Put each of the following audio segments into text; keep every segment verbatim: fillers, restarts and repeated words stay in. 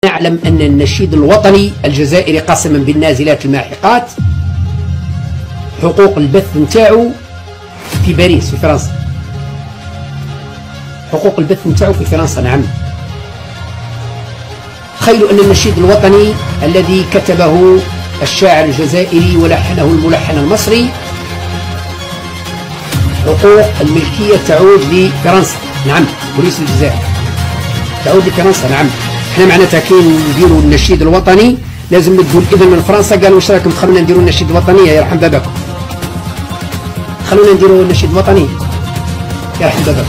نعلم أن النشيد الوطني الجزائري قسما بالنازلات الماحقات حقوق البث نتاعو في باريس في فرنسا. حقوق البث نتاعو في فرنسا. نعم. تخيلوا أن النشيد الوطني الذي كتبه الشاعر الجزائري ولحنه الملحن المصري حقوق الملكية تعود لفرنسا. نعم. بوليس الجزائر تعود لفرنسا. نعم. احنا معناتها كي نديروا النشيد الوطني لازم ندوا الاذن من فرنسا، قالوا واش راكم تخلونا نديروا النشيد الوطني يرحم باباكم. خلونا نديروا النشيد الوطني يرحم باباكم.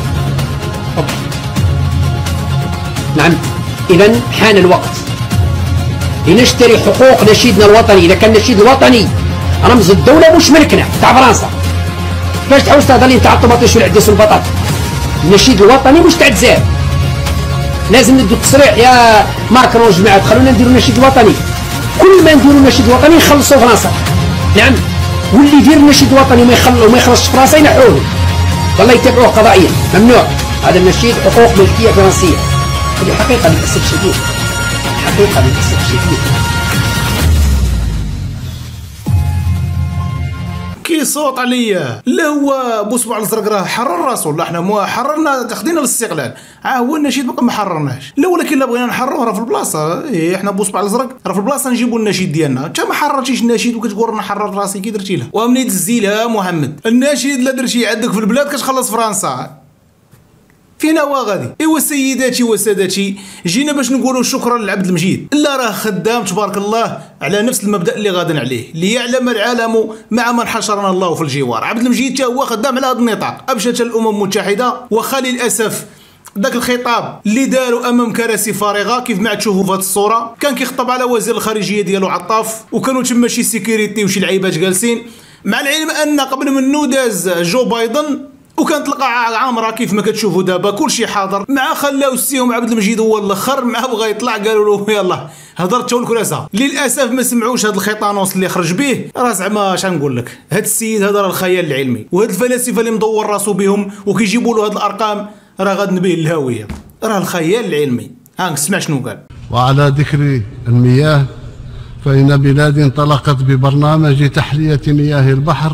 نعم. اذا حان الوقت لنشتري حقوق نشيدنا الوطني. اذا كان النشيد الوطني رمز الدولة مش ملكنا تاع فرنسا، كيفاش تحوس تهضر لي تاع الطماطيش والعدس والبطاطا؟ النشيد الوطني مش تاع الجزائر. لازم ندو تصريح يا ماكرون جماعه خلونا نديروا النشيد الوطني. كل ما نديروا النشيد الوطني نخلصوا فرنسا. نعم. واللي يدير النشيد الوطني وما يخل وما يخلصش فرنسا ينحوه والله يتبعوه قضائيا. ممنوع هذا النشيد، حقوق ملكيه فرنسيه. هذه حقيقه للاسف الشديد، حقيقه للاسف الشديد. كي صوت عليا لا هو بوصبع الزرق راه حرر راسو، لا حنا ما حررنا خدينا الاستقلال، ها هو النشيد بقى ما حررناش. لا ولكن لا بغينا نحرروه راه في البلاصه، ايه حنا بوصبع الزرق راه في البلاصه نجيبوا النشيد ديالنا. انت ما حررتيش النشيد وكتقول انا حررت راسي، كي درتي لها ومني تزي لها محمد النشيد لا درتي عندك في البلاد كتخلص فرنسا. فينا وا غادي. ايوا سيداتي وسادتي جينا باش نقولوا شكرا لعبد المجيد، لا راه خدام تبارك الله على نفس المبدا اللي غادن عليه، ليعلم العالم مع من حشرنا الله في الجوار. عبد المجيد تا هو خدام على هذا النطاق. ابشت الامم المتحده وخا للاسف ذاك الخطاب اللي داروا امام كراسي فارغه كيف ما تشوفوا في هذه الصوره، كان كيخطب على وزير الخارجيه ديالو عطاف، وكانوا تما شي سيكوريتي وشي لعيبات جالسين، مع العلم ان قبل منه داز جو بايدن وكانت القاعه عامره كيف ما كتشوفوا دابا كلشي حاضر، مع خلاو السيهم عبد المجيد هو الاخر، مع بغى يطلع قالوا له يلاه هضرت والكراسه. للاسف ما سمعوش هذا الخيطانوس اللي خرج به، راه زعما اش نقول لك، هذا السيد هذا راه الخيال العلمي، وهاد الفلاسفه اللي مدور راسو بهم وكيجيبوا له هاد الارقام راه غادن به الهاويه، راه الخيال العلمي. ها نسمع شنو قال. وعلى ذكر المياه فإن بلادي انطلقت ببرنامج تحلية مياه البحر،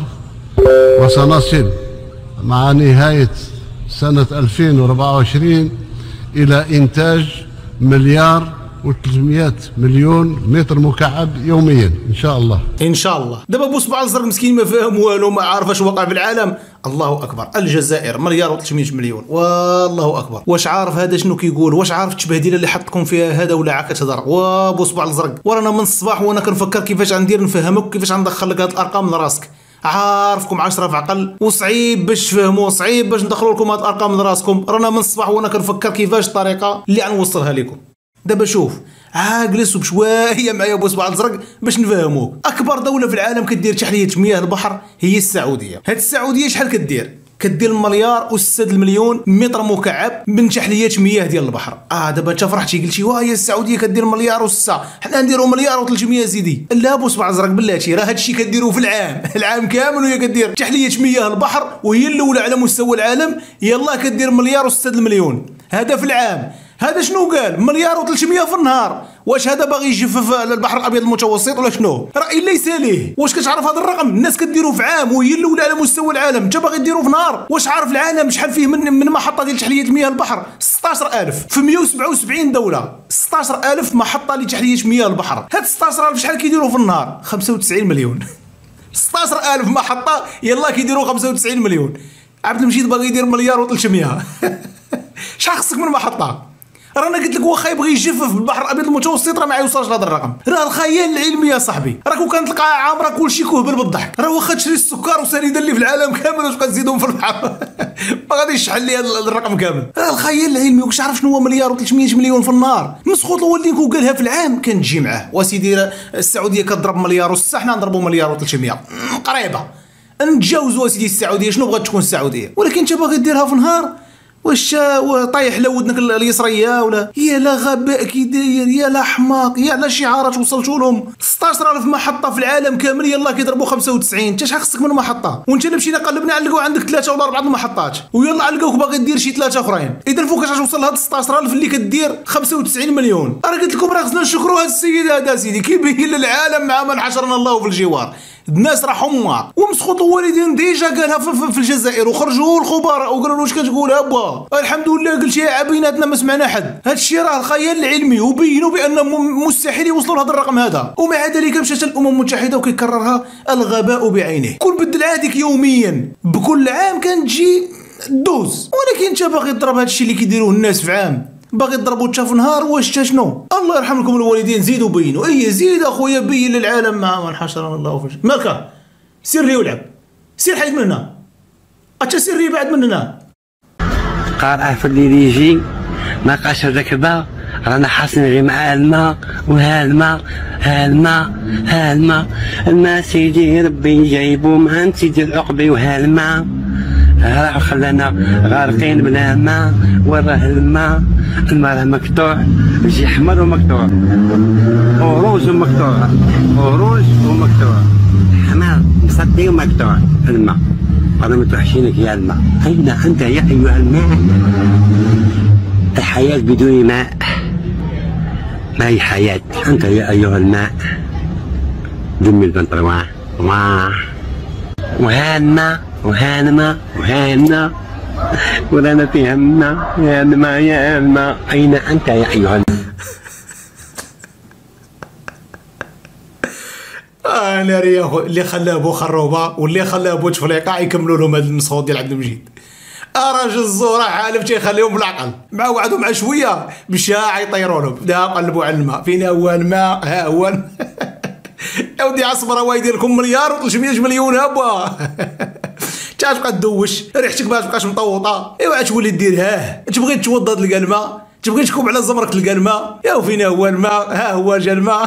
وسنصل مع نهاية سنة ألفين وأربعة وعشرين إلى إنتاج مليار وثلاثمئة مليون متر مكعب يوميا إن شاء الله. إن شاء الله. دابا بوصبع الزرق مسكين ما فاهم والو، ما عارف اش وقع في العالم. الله أكبر. الجزائر مليار وثلاثمئة مليون، والله أكبر. واش عارف هذا شنو كيقول؟ واش عارف التبهديله اللي حطكم فيها هذا ولا عا كتهضر؟ وبوصبع الزرق ورانا من الصباح وانا كنفكر كيفاش غندير نفهمك كيفاش غندخل لك هاد الأرقام لراسك. عارفكم عشرة في عقل وصعيب باش تفهموا، صعيب باش ندخلوا لكم هاد الارقام لراسكم. رانا من الصباح وانا كنفكر كيفاش الطريقه اللي غنوصلها لكم. دابا شوف ها جلس بشويه معايا بوصبع الزرق باش نفهموك. اكبر دوله في العالم كدير تحليه مياه البحر هي السعوديه. هاد السعوديه شحال كدير؟ كدير المليار وستة المليون متر مكعب من تحليات مياه ديال البحر. اه دابا انت فرحتي قلتي واه هي السعوديه كدير مليار وستة، حنا نديروا مليار و300 زيدي. لا بوصبع الزرق بلاتي راه هادشي كديروه في العام، العام كامل وهي كدير تحليه مياه البحر، وهي الاولى على مستوى العالم. يلا كدير مليار وستة المليون هذا في العام. هذا شنو قال؟ مليار وثلاثمئة في النهار. واش هذا باغي يجفف البحر الابيض المتوسط ولا شنو؟ راي ليس ليه. واش كتعرف هذا الرقم؟ الناس كديروا في عام وهي الاولى على مستوى العالم، انت باغي ديروا في نهار. واش عارف العالم شحال فيه من من محطه ديال تحليه مياه البحر؟ ستطاش ألف في مئة وسبعة وسبعين دوله، ستطاش ألف محطه لتحليه مياه البحر. هاد ستطاش ألف شحال كيديروا في النهار؟ خمسة وتسعين مليون. ستطاش ألف محطه يلا كيديروا خمسة وتسعين مليون. عبد المجيد باغي يدير مليار و300. شحال خصك من محطه؟ رانا قلت لك واخا يبغي يجفف بالبحر الابيض المتوسط راه ما يوصلش لهذا الرقم. راه الخيال العلمي يا صاحبي. راك وكانت القاعه عامره كلشي كهبل بالضحك. راه واخا تشري السكر وسنيده اللي في العالم كامل واش كتزيدهم في البحر ما غاديش يشحال لي هذا الرقم كامل. راه الخيال العلمي. واش عارف شنو هو مليار و300 مليون في النهار؟ مسخوط الوليد وقالها في العام كان تجي معاه. وسيدي السعوديه كضرب مليار وستة، حنا نضربوا مليار و300 قريبه نتجاوزوا. سيدي السعوديه شنو بغات تكون السعوديه؟ ولكن انت باغي ديرها في نهار واش طايح لودنك اليسريه ولا يا لا غباء كي داير يا لا حماق يا لا شعارات وصلتوا لهم ستطاش ألف محطه في العالم كامل يلاه كيضربوا خمسة وتسعين انت شحال خصك من محطه وانت الا مشينا قلبنا علقوا عندك ثلاثه ولا اربعه المحطات ويلا علقوك باغي دير شي ثلاثه اخرين اذا فوقاش توصل لهاد ستطاش ألف اللي كدير خمسة وتسعين مليون راه قلت لكم راه خصنا نشكروا هذا السيد هذا سيدي كيبين للعالم مع من حشرنا الله في الجوار الناس راه حمار ومسخوط الوالدين ديجا قالها في, في الجزائر وخرجوا الخبراء وقالوا له واش كتقول با الحمد لله قلت يا عبيناتنا ما سمعنا حد هذا الشيء راه الخيال العلمي وبينوا بان مستحيل يوصلوا لهذا الرقم هذا ومع ذلك مشات الامم المتحده وكيكررها الغباء بعينه كل بدل عادك يوميا بكل عام كنتجي دوز ولكن انت باغي تضرب هذا الشيء اللي كيديروه الناس في عام باغي تضربوا حتى في نهار واش حتى شنو الله يرحم لكم الوالدين زيدوا بينوا اي زيد اخويا بين للعالم مع من حشرنا الله في مالك سير لي ولعب سير حيد من هنا حتى سير لي بعد من هنا قارع في الليل يجي ما قاش الركبه رانا حاصلين غير مع الماء وها الماء ها الماء ها الماء الماء سيدي ربي جايبو مع سيدي العقبي وها الماء راه خلانا غارقين بلا ماء وراه الماء الماء راه مقطوع يجي احمر ومقطوع وروج ومقطوع وروج ومقطوع حمار مصدي ومقطوع الماء رانا متوحشينك يا الماء أين أنت يا أيها الماء الحياة بدون ماء ما هي حياة أنت يا أيها الماء دم البنطروان وها الماء وها الماء وها الماء ورانا فيها الماء يا الماء يا الماء أين أنت يا أيها الماء اه ناري يا اخو اللي خلاه بو خروبه واللي خلاه بو تفليقه يكملوا لهم هذا المسخوط ديال عبد المجيد اه راجل الزوره عالم تيخليهم بالعقل مع وعدهم مع شويه مشى يطيروا لهم بدا قلبوا على الماء فين هو الماء ها هو يا ودي عصبر راه يدير لكم مليار و ثلاثمية مليون هبا تا تبقى تدوش ريحتك ما تبقاش مطوطه ايوا تولي دير هاه تبغي توضد تلقى الماء تبغي تكب على زمرك تلقى الماء يا فين هو الماء ها هو جا الماء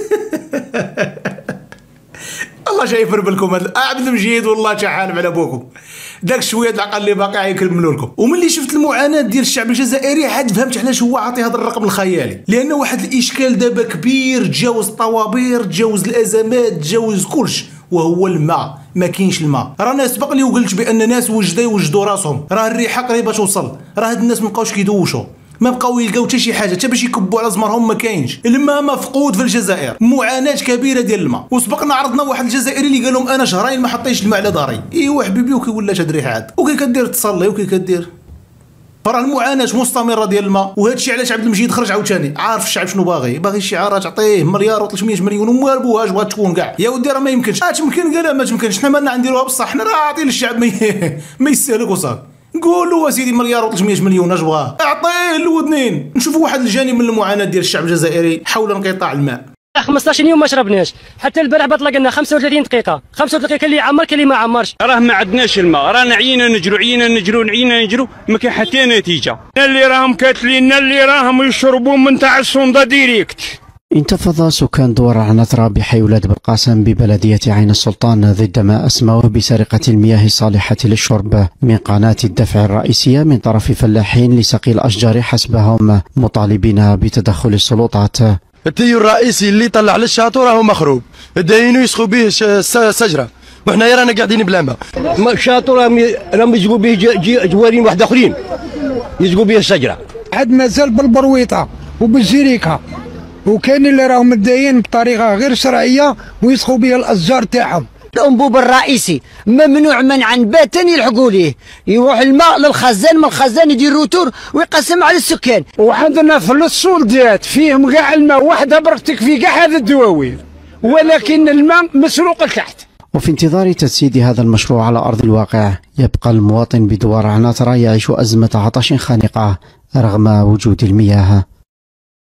الله شايفر بالكم هذا عبد المجيد والله تحالف على بوكم داك شويه العقل اللي باقي يكملوا لكم وملي شفت المعاناه ديال الشعب الجزائري عاد فهمت علاش هو عاطي هذا الرقم الخيالي لان واحد الاشكال دابا كبير تجاوز الطوابير تجاوز الازمات تجاوز كلش وهو الماء ما كاينش الماء رانا سبق لي وقلت بان ناس وجده يوجدوا راسهم راه الريحه قريبه توصل راه هاد الناس ما بقاوش كيدوشوا ما بقاو يلقاو حتى شي حاجه حتى باش يكبوا على زمرهم ما كاينش الماء مفقود في الجزائر معاناه كبيره ديال الماء وسبقنا عرضنا واحد الجزائري اللي قال لهم انا شهرين ما حطيتش الماء على داري ايوا حبيبي وكي ولات هاد الريحه عاد وكي كدير تصلي وكي كدير فراه المعاناه مستمره ديال الماء وهذا الشيء علاش عبد المجيد خرج عاوتاني عارف الشعب شنو باغي باغي الشعارات تعطيه مليار و ثلاثمية مليون وما بوهاش بغات تكون كاع يا ودي راه ما يمكنش اه تمكن قال ما تمكنش حنا مالنا نديروها بصح حنا راه عاطين للشعب ما يستهلك وصافي قولوا اسيدي مليار و ثلاثمية مليون اش بغاه اعطيه الودنين نشوفوا واحد الجانب من المعاناه ديال الشعب الجزائري حول انقطاع الماء خمسطاش يوم ما شربناش حتى البارح بطلق لنا خمسة وثلاثين دقيقه خمسة وثلاثين كاين اللي عمر كاين اللي ما عمرش راه ما عندناش الماء رانا عينا نجرو عينا نجرو عينا نجرو ما كاين حتى نتيجه اللي راهم كاتلين اللي راهم يشربوا من تاع الصوندا ديريكت. انتفض سكان دور عنترة بحي ولاد بالقاسم ببلدية عين السلطان ضد ما أسموا بسرقة المياه الصالحة للشرب من قناة الدفع الرئيسية من طرف فلاحين لسقي الأشجار حسبهم مطالبين بتدخل السلطات. التيو الرئيسي اللي طلع للشاطو راهو مخروب داينو يسخوا به الشجرة وحنا رانا قاعدين بلا ماء. الشاطو راهم يجيبوا به جوارين واحد اخرين يجيبوا به الشجرة عاد مازال بالبرويطة وبالجريكة وكاين اللي راهم مداين بطريقه غير شرعيه ويسخوا بها الاشجار تاعهم. الانبوب الرئيسي ممنوع منعا باتا يلحقوا ليه يروح الماء للخزان من الخزان يدير روتور ويقسم على السكان. وعندنا ثلاث سولدات فيهم كاع الماء واحده برك تكفي كاع هذا الدواوين ولكن الماء مسروق لتحت. وفي انتظار تجسيد هذا المشروع على أرض الواقع يبقى المواطن بدوار عناترة يعيش أزمة عطش خانقة رغم وجود المياه.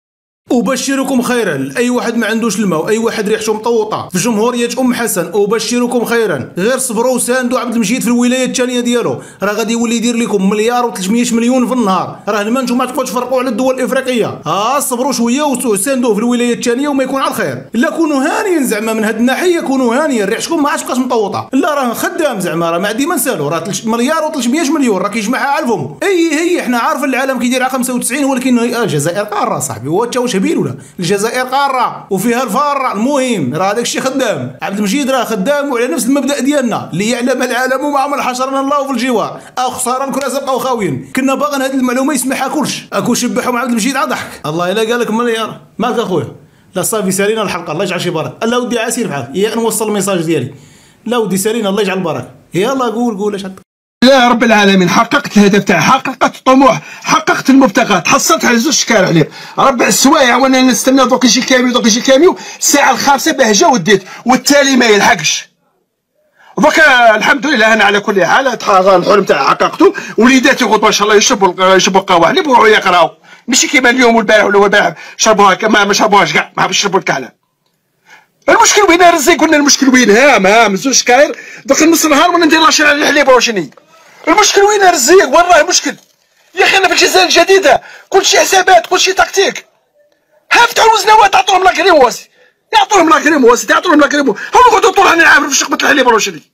أبشركم خيرا أي واحد ما عندوش الماء وأي واحد ريحته مطوطة في جمهورية أم حسن، أبشركم خيرا، غير صبروا وساندوا عبد المجيد في الولاية الثانية ديالو، راه غادي يولي يدير لكم مليار وثلاثمية مليون في النهار، راه لما نتوما تبقاو تفرقوا على الدول الإفريقية، ها صبروا شوية وساندوه في الولاية الثانية وما يكون على الخير، لا كونوا هانيين زعما من هاد الناحية، كونوا هانيين ريحتكم ما عادش تبقاش مطوطة، لا راه خدام زعما راه ما ديما نسالو، راه مليار وثلاثمية مليون راه كيجمعها على الفم، أي هي حنا عارفين العالم كيدير على خمسة وتسعين ولكن الجزائر قارة صاحبي، هو أنت واش هبيل ولا؟ الجزائر قاره وفيها الفاره، المهم راه داك الشيء خدام، عبد المجيد راه خدام وعلى نفس المبدا ديالنا، ليعلم العالم ما عمل حشرنا الله في الجوار، او خساره الكراسه بقاو خاويين، كنا باغيين هذه المعلومه يسمعها كلش، اكو شبحهم عبد المجيد على ضحك، الله الا قال لك مليار، مالك اخويا؟ لا صافي سالينا الحلقه الله يجعل شي بركه، لا ودي عسير بحال، يا نوصل الميساج ديالي، لا ودي سالينا الله يجعل البركه، يلا قول قول اش لا رب العالمين، حققت الهدف تاعي، حققت الطموح، حققت المبتغى، تحصلت على زوج شكال عليه، ربع السوايع وانا نستنى دوك يجي الكاميو دوك يجي الكاميو، الساعه الخامسه باه جا وديت، والتالي ما يلحقش. دوك الحمد لله انا على كل حال الحلم تاعي حققته، وليداتي غدوه ان شاء الله يشربوا يشربوا القهوه اللي بغاو يقراو، ماشي كيما اليوم والبارح ولا البارح شربوها كما ما شربوهاش كاع، ما حبش يشربوا الكحله. المشكل وين رزي؟ قلنا المشكل وين؟ هام هام زوج شكاير دوك نص النهار وانا ندير لاشي على الحليب وشني. المشكل وين الرزيق؟ والله مشكل يا اخي. انا في الجزائر الجديده كلشي حسابات كلشي تكتيك، ها فتحوا الوزنوات عطوهم لاكريموس، يعطوهم لاكريموس يعطوهم لاكريموس، هاو نقعدوا طول راني عامر في شقبه الحليب وشني،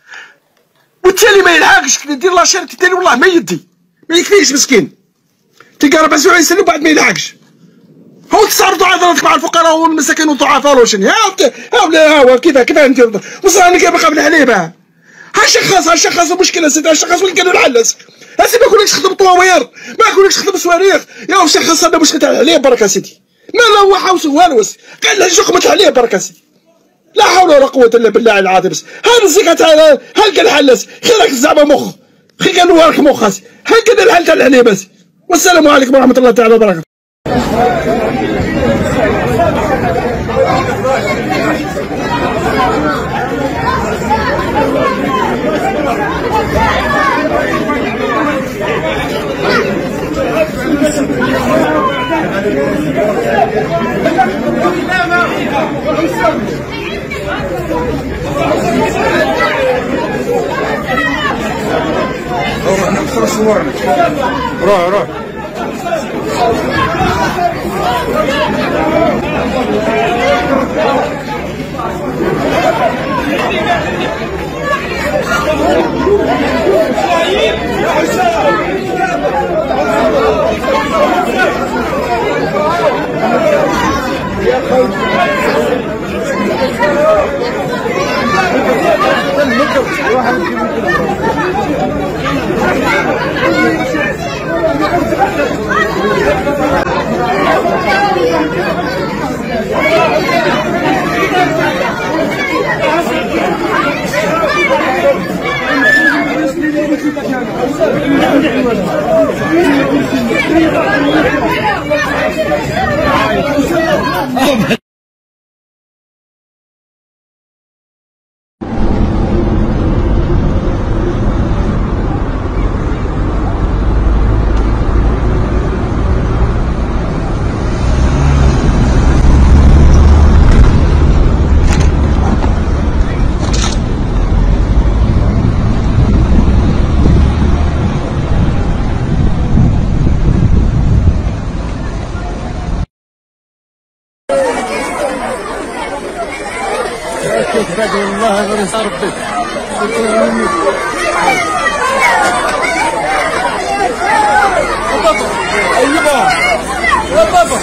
والتالي ما يلحقش دير لاشير التالي والله ما يدي ما يكفيش مسكين، تلقى ربع ساعه يسلم بعد ما يلحقش، هاو تصارضوا عضلاتك مع الفقراء والمساكين والضعفاء وشني، ها ها ها كذا كذا ندير وصل انا كيبقى قبل الحليب، ها ها شخص ها شخص المشكله سيدي، ها شخص وين كانوا الحلس، هاسي ما نقولكش خدم طواوير، ما نقولكش خدم صواريخ، يا شخص هذا مشكل تاع الحليب برك سيدي، ما لا هو حاوس والو، قال له شقمة الحليب برك سيدي، لا حول ولا قوه الا بالله العظيم، ها الزيكه تاع ها لقى الحلس، خيرك زعما مخ، خي قالوا لك مخ هاسي، ها كذا الحل تاع الحليب هاسي، والسلام عليكم ورحمه الله تعالى وبركاته. روح روح والله غير صار ربي ايوه يا بابا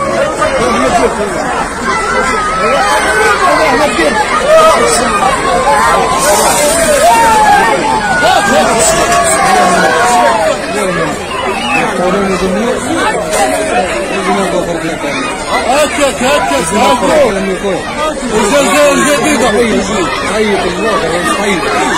هكاك هكاك هكاك الجزائر الجديدة طيب الله طيب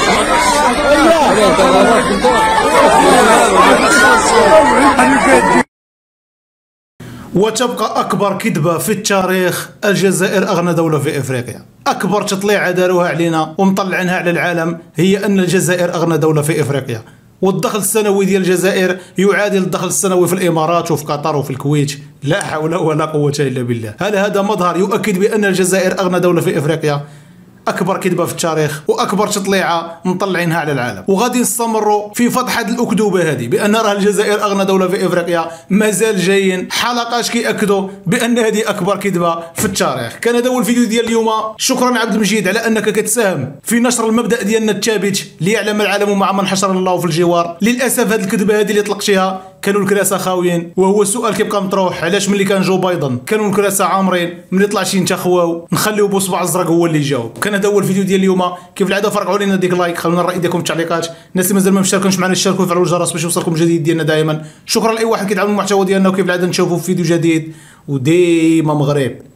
وتبقى أكبر كذبة في التاريخ، الجزائر أغنى دولة في إفريقيا، أكبر تطليعة داروها علينا ومطلعينها على العالم هي أن الجزائر أغنى دولة في إفريقيا، والدخل السنوي ديال الجزائر يعادل الدخل السنوي في الامارات وفي قطر وفي الكويت. لا حول ولا قوه الا بالله. هل هذا مظهر يؤكد بان الجزائر اغنى دوله في افريقيا؟ اكبر كذبه في التاريخ واكبر تطليعه مطلعينها على العالم. وغادي نستمروا في فضح هذه الاكذوبه هذه بان راه الجزائر اغنى دوله في افريقيا. مازال جايين حلقات كياكدوا بان هذه اكبر كذبه في التاريخ. كان هذا هو الفيديو ديال اليوم. شكرا عبد المجيد على انك كتساهم في نشر المبدا ديالنا الثابت ليعلم العالم مع من حشر الله في الجوار. للاسف هذه الكذبه هذه اللي طلقتيها كانوا الكراسه خاويين، وهو السؤال كيبقى مطروح علاش ملي كان جو بايدن كانوا الكراسه عامرين، ملي طلع شي نتخواو نخليو بوصبع الزرق هو اللي يجاوب. كان هذا هو الفيديو ديال اليوم. كيف العاده فرقعوا لنا ديك لايك، خلونا الراي ديالكم في التعليقات. الناس اللي مازال ما مشتركوش معنا يشتركوا ويفعلوا الجرس باش يوصلكم الجديد ديالنا دائما. شكرا لاي واحد كيدعم المحتوى ديالنا، وكيف العاده نشوفوا في فيديو جديد وديما مغرب.